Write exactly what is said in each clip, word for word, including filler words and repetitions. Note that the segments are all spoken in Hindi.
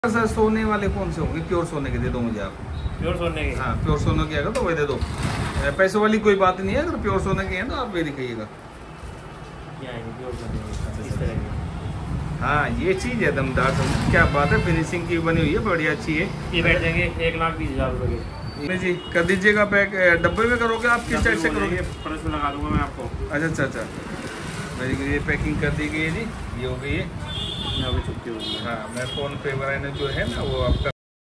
सर सोने वाले कौन से होंगे? प्योर सोने के दे दो मुझे आप। प्योर सोने के? हाँ प्योर सोने के अगर तो वही दे दो। पैसों वाली कोई बात नहीं है, अगर प्योर सोने के हैं तो आप वही दिखाइएगा। हाँ ये चीज़ है दमदार, क्या बात है, फिनिशिंग की बनी हुई है, बढ़िया अच्छी है। ये बैठ जाएंगे एक लाख बीस हजार रुपए के जी। कर दीजिएगा पैक। डब्बे में करोगे आप, किस साइड से करोगे? पर्स में लगा दूंगा मैं आपको। अच्छा अच्छा अच्छा मेरी ये पैकिंग कर दी गई है जी, ये हो गई है। छुट्टी होगी। हाँ मैं फ़ोन पे वगैरह जो है ना वो आपका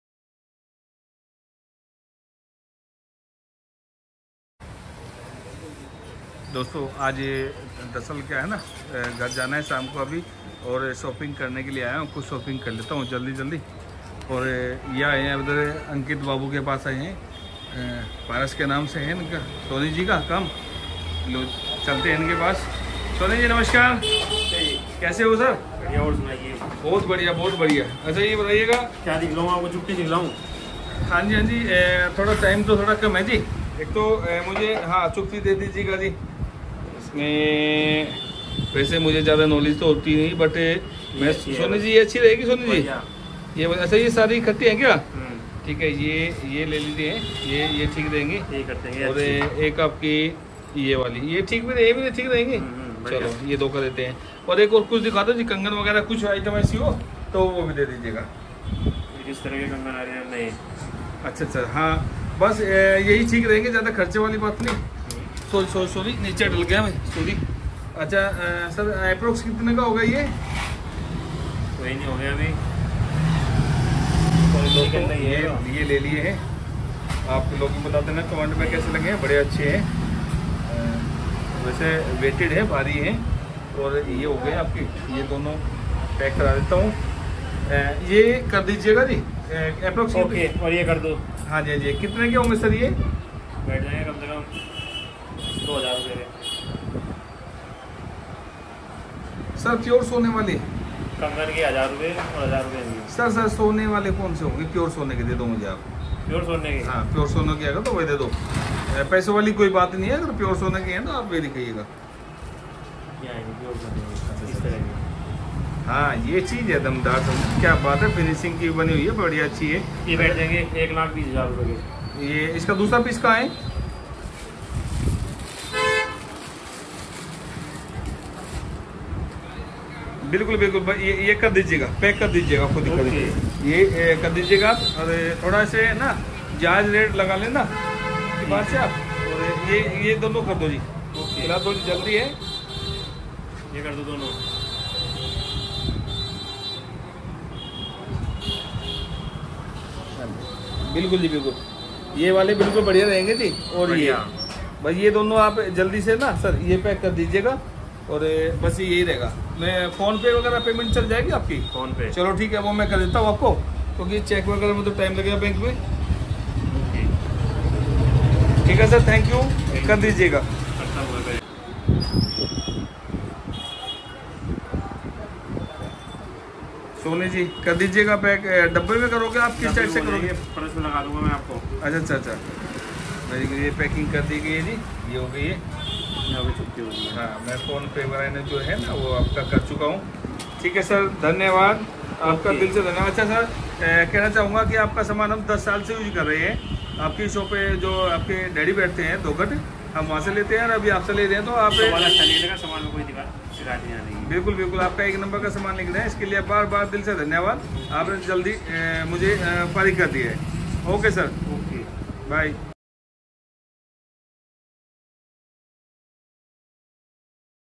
दोस्तों आज ये दरअसल क्या है ना, घर जाना है शाम को अभी, और शॉपिंग करने के लिए आया हूँ। कुछ शॉपिंग कर लेता हूँ जल्दी जल्दी। और ये आए हैं उधर अंकित बाबू के पास आए हैं, पारस के नाम से है इनका, सोनी जी का काम। लो चलते हैं इनके पास। सोनी जी नमस्कार, कैसे हो सर? बढ़िया, और सुनाइए। बहुत बढ़िया बहुत बढ़िया। अच्छा ये बताइएगा क्या दिखलाऊँ आपको? छुट्टी दिखलाऊँ? हाँ जी हाँ जी, थोड़ा टाइम तो थोड़ा कम है जी। एक तो मुझे हाँ चुप्पी दे दीजिएगा जी। इसमें वैसे मुझे ज़्यादा नॉलेज तो होती नहीं, बट मैं सोनी जी ये अच्छी रहेगी सोनी जी। ये अच्छा ये सारी इकट्ठी है क्या? ठीक है, ये ये ले लीजिए, ये ये ठीक रहेंगे। ये करते हैं। और एक आपकी ये वाली, ये ठीक भी ये भी ठीक रहेंगे। चलो ये दो कर देते हैं। और एक और कुछ दिखा दो जी, कंगन वगैरह कुछ आइटम ऐसी हो तो वो भी दे दीजिएगा। किस तरह के कंगन आ रहे हैं? नहीं अच्छा अच्छा हाँ बस यही ठीक रहेंगे, ज़्यादा खर्चे वाली बात नहीं। सॉरी सॉरी सॉरी नीचे डल गया मैं, सॉरी। अच्छा आ, सर अप्रोक्स कितने का होगा ये? कोई नहीं हो गया अभी। तो ये ये ले लिए हैं, आप लोग भी बता देना कमेंट में कैसे लगे हैं। बड़े अच्छे हैं, वैसे वेटेड है, भारी है। और ये हो गए आपकी, ये दोनों पैक करा देता हूँ। ये कर दीजिएगा जी अप्रोक्स। ओके, और ये कर दो। हाँ जी हाँ जी, कितने के होंगे सर ये? बैठ जाएंगे कम से कम दो हज़ार रुपये सर। प्योर सोने वाले कंगन के हज़ार रुपये और हज़ार रुपये सर। सर सोने वाले कौन से होंगे? प्योर सोने के दे दो मुझे आप। प्योर सोने के? हाँ प्योर सोने के अगर तो वही दे दो। पैसों वाली कोई बात नहीं है, अगर प्योर सोने के हैं तो आप वही दिखाइएगा। हाँ ये चीज़ है दमदार, क्या बात है, फिनिशिंग की बनी हुई है, बढ़िया अच्छी है। ये बैठ जाएंगे एक लाख बीस हजार रुपये के। ये इसका दूसरा पीस कहाँ है? बिल्कुल बिल्कुल, ये ये कर दीजिएगा, पैक कर दीजिएगा, खुद ही कर दीजिएगा। ये कर दीजिएगा। और थोड़ा से ना जायज रेट लगा लेना के बाद से आप। और ये ये दोनों कर दो जी, फिलहाल थोड़ी जल्दी है। ये कर दो दोनों। बिल्कुल जी बिल्कुल, ये वाले बिल्कुल बढ़िया रहेंगे जी। और ये बस ये दोनों आप जल्दी से ना सर ये पैक कर दीजिएगा। और बस यही रहेगा। मैं फ़ोन पे वगैरह पेमेंट चल जाएगी आपकी? फ़ोन पे? चलो ठीक है, वो मैं कर देता हूँ आपको, क्योंकि तो चेक वगैरह में तो टाइम लगेगा बैंक में। ठीक है सर, थैंक यू, कर दीजिएगा। सोनी जी कर दीजिएगा पैक। डब्बे में करोगे आप, किस साइड से करोगे? पर्स में लगा दूंगा मैं आपको। अच्छा अच्छा अच्छा मेरी ये पैकिंग कर दी गई है जी, ये हो गई है। छुट्टी होगी। हाँ मैं फ़ोन पे वगैरह जो है ना वो आपका कर चुका हूँ। ठीक है सर, धन्यवाद आपका, दिल से धन्यवाद। अच्छा सर कहना चाहूँगा कि आपका सामान हम दस साल से यूज कर रहे हैं। आपकी शॉप पे जो आपके डैडी बैठते हैं दोघट, हम वहाँ से लेते हैं, और अभी आपसे ले रहे हैं। तो आप सामान में कोई शिकायत नहीं आ रही। बिल्कुल बिल्कुल, आपका एक नंबर का सामान लिख रहे हैं, इसके लिए बार बार दिल से धन्यवाद। आपने जल्दी मुझे फारिग कर दिया है। Okay sir, okay bye.